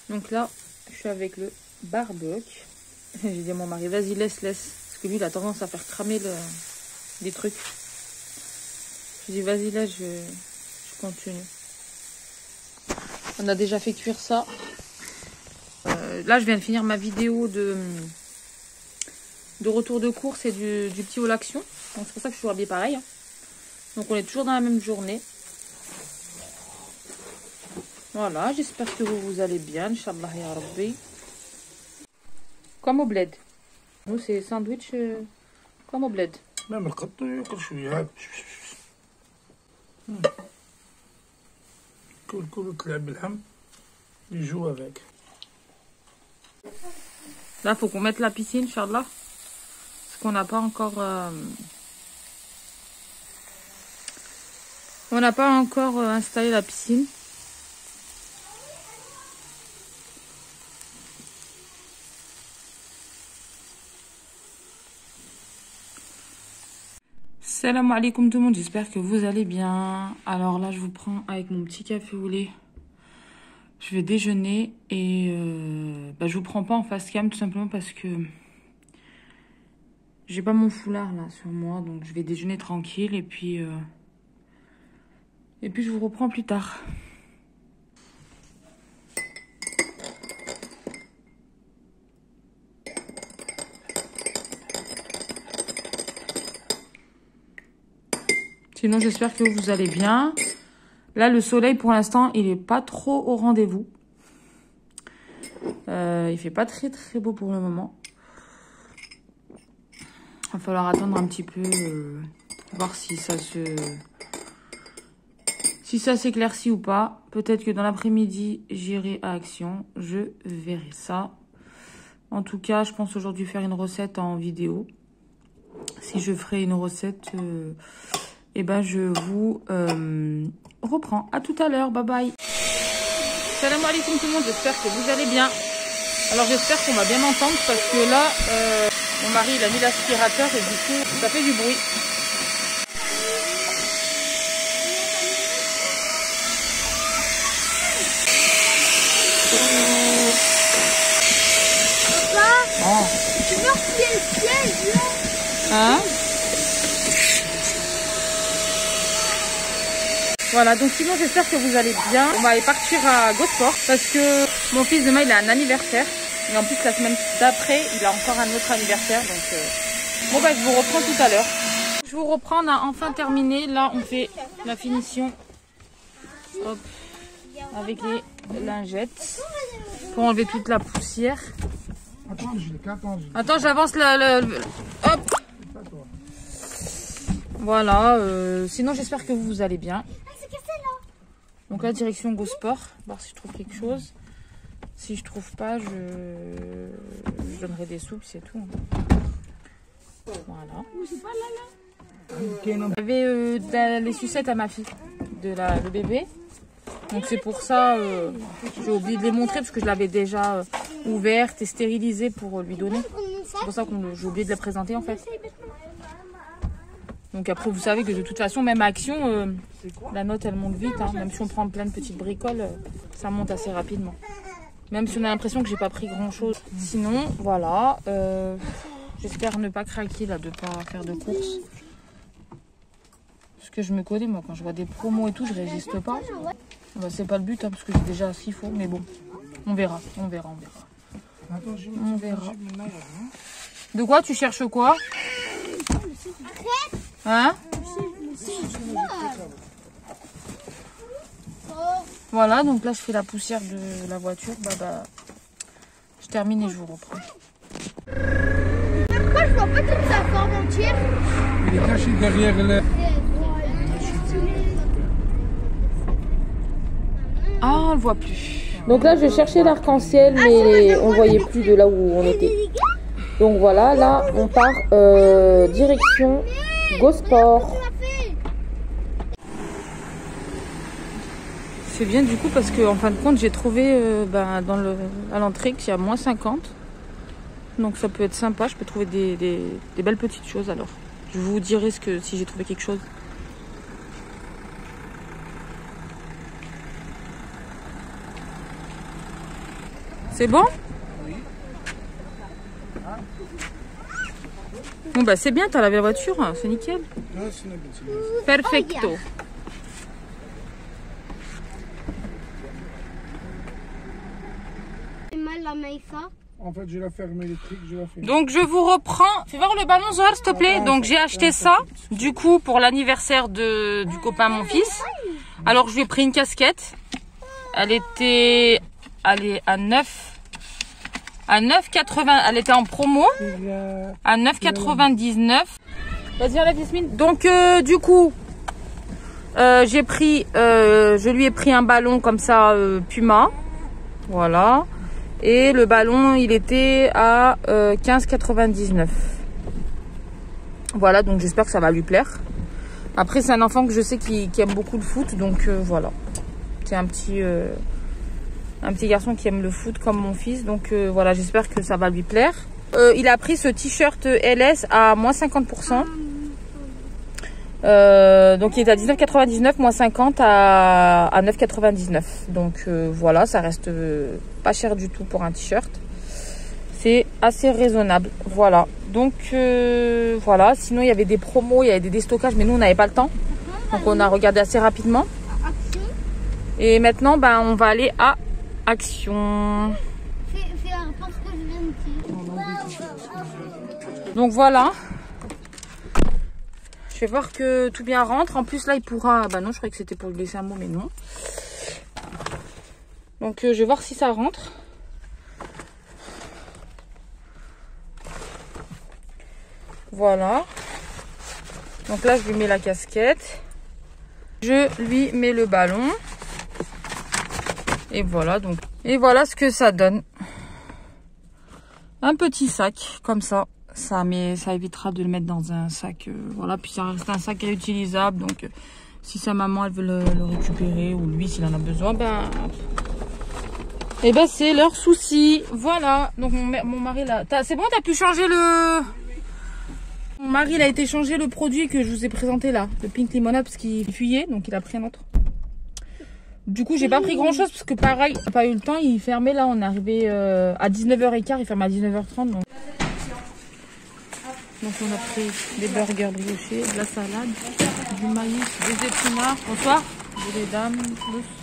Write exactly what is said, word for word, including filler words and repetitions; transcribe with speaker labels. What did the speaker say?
Speaker 1: Donc là, je suis avec le barbecue. J'ai dit à mon mari, vas-y, laisse, laisse. Parce que lui, il a tendance à faire cramer le... des trucs. Je dis, vas-y, là, je... je continue. On a déjà fait cuire ça. Euh, là, je viens de finir ma vidéo de, de retour de course et du, du petit haul action. Donc, c'est pour ça que je suis habillée pareil. Hein. Donc, on est toujours dans la même journée. Voilà, j'espère que vous, vous allez bien. Inch'Allah ya Rabbi. Comme au bled. Nous, c'est sandwich euh, comme au bled.
Speaker 2: Même le coton, كل شوية كل كل تلعب باللحم يجوا avec.
Speaker 1: Là, faut qu'on mette la piscine, Inch'Allah. Parce qu'on n'a pas encore... Euh... On n'a pas encore euh, installé la piscine. Salam alaikum tout le monde, j'espère que vous allez bien. Alors là, je vous prends avec mon petit café au lait. Je vais déjeuner et euh, bah, je vous prends pas en face cam tout simplement parce que j'ai pas mon foulard là sur moi, donc je vais déjeuner tranquille et puis euh, et puis je vous reprends plus tard. Sinon, j'espère que vous allez bien. Là, le soleil, pour l'instant, il n'est pas trop au rendez-vous. Euh, il fait pas très, très beau pour le moment. Il va falloir attendre un petit peu, euh, voir si ça se... Si ça s'éclaircit ou pas. Peut-être que dans l'après-midi, j'irai à Action. Je verrai ça. En tout cas, je pense aujourd'hui faire une recette en vidéo. Si je ferai une recette... Euh... Et eh ben je vous euh, reprends. À tout à l'heure. Bye bye. Salam alaikum tout le monde. J'espère que vous allez bien. Alors j'espère qu'on va bien m'entendre parce que là, euh, mon mari il a mis l'aspirateur et du coup ça fait du bruit.
Speaker 3: Papa, oh. Tu veux replier le siège là?
Speaker 1: Hein? Voilà, donc sinon j'espère que vous allez bien. On va aller partir à Gosport parce que mon fils demain il a un anniversaire. Et en plus la semaine d'après il a encore un autre anniversaire. Donc euh... bon bah je vous reprends tout à l'heure. Je vous reprends, on a enfin terminé. Là on fait la finition. Hop. Avec les lingettes. Pour enlever toute la poussière. Attends, j'avance le, le... Hop. Voilà, euh... sinon j'espère que vous, vous allez bien. Donc là, direction Gosport, voir si je trouve quelque chose. Si je trouve pas, je, je donnerai des sous, c'est tout. Voilà. Il y avait euh, de, les sucettes à ma fille, de la, le bébé. Donc c'est pour ça, euh, j'ai oublié de les montrer parce que je l'avais déjà euh, ouverte et stérilisée pour lui donner. C'est pour ça que j'ai oublié de les présenter en fait. Donc après, vous savez que de toute façon, même à Action, euh, la note, elle monte vite. Hein. Même si on prend plein de petites bricoles, euh, ça monte assez rapidement. Même si on a l'impression que j'ai pas pris grand-chose. Sinon, voilà. Euh, J'espère ne pas craquer, là, de pas faire de courses. Parce que je me connais, moi, quand je vois des promos et tout, je résiste pas. Bah, c'est pas le but, hein, parce que j'ai déjà ce qu'il faut. Mais bon, on verra, on verra, on verra. On verra. De quoi? Tu cherches quoi? Hein? Voilà, donc là je fais la poussière de la voiture. Bah bah, je termine et je vous reprends.
Speaker 3: Pourquoi je vois pas toute sa forme entière?
Speaker 2: Il est caché derrière le...
Speaker 1: Ah, on le voit plus. Donc là je cherchais l'arc-en-ciel, mais on voyait plus de là où on était. Donc voilà, là on part euh, direction Gosport. C'est bien du coup parce que en fin de compte j'ai trouvé euh, ben, dans le, à l'entrée qu'il y a moins cinquante. Donc ça peut être sympa, je peux trouver des, des, des belles petites choses alors. Je vous dirai ce que, si j'ai trouvé quelque chose. C'est bon? Bon bah c'est bien, t'as lavé la voiture, c'est nickel. Perfecto.
Speaker 3: C'est mal la maïsa.
Speaker 2: En fait, je la ferme électrique, je la ferme.
Speaker 1: Donc je vous reprends. Fais voir le ballon Zohar s'il te plaît. Donc j'ai acheté ça du coup pour l'anniversaire de du copain mon fils. Alors je lui ai pris une casquette. Elle était elle est à neuf à neuf quatre-vingts, elle était en promo à neuf quatre-vingt-dix-neuf. Vas-y enlève Yasmine. Donc euh, du coup euh, j'ai pris euh, je lui ai pris un ballon comme ça euh, Puma. Voilà. Et le ballon, il était à euh, quinze quatre-vingt-dix-neuf. Voilà, donc j'espère que ça va lui plaire. Après, c'est un enfant que je sais qui, qui aime beaucoup le foot, donc euh, voilà. C'est un petit, euh, un petit garçon qui aime le foot comme mon fils, donc euh, voilà, j'espère que ça va lui plaire. Euh, il a pris ce t-shirt L S à moins cinquante pour cent. Euh, donc il est à dix-neuf quatre-vingt-dix-neuf, moins cinquante à, à neuf quatre-vingt-dix-neuf. Donc euh, voilà, ça reste euh, pas cher du tout pour un t-shirt. C'est assez raisonnable. Voilà. Donc euh, voilà, sinon il y avait des promos, il y avait des déstockages, mais nous on n'avait pas le temps. Donc on a regardé assez rapidement. Et maintenant ben, on va aller à Action.
Speaker 3: C'est parce que je viens de dire.
Speaker 1: Donc voilà. Je vais voir que tout bien rentre. En plus, là, il pourra... Bah non, je croyais que c'était pour lui laisser un mot, mais non. Donc, euh, je vais voir si ça rentre. Voilà. Donc là, je lui mets la casquette. Je lui mets le ballon. Et voilà, donc. Et voilà ce que ça donne. Un petit sac, comme ça. Ça, mais ça évitera de le mettre dans un sac. Euh, voilà, puis ça reste un sac réutilisable. Donc, euh, si sa maman elle veut le, le récupérer ou lui s'il en a besoin, ben, et ben c'est leur souci. Voilà. Donc mon, mon mari là, c'est bon, t'as pu changer le. Mon mari il a été changer le produit que je vous ai présenté là, le Pink Limonade parce qu'il fuyait, donc il a pris un autre. Du coup, j'ai pas pris grand chose parce que pareil, j'ai pas eu le temps. Il fermait là, on est arrivé euh, à dix-neuf heures quinze, il ferme à dix-neuf heures trente. Donc. Donc on a pris des burgers briochés, de la salade, du maïs, des épinards. Bonsoir. Des dames, plus.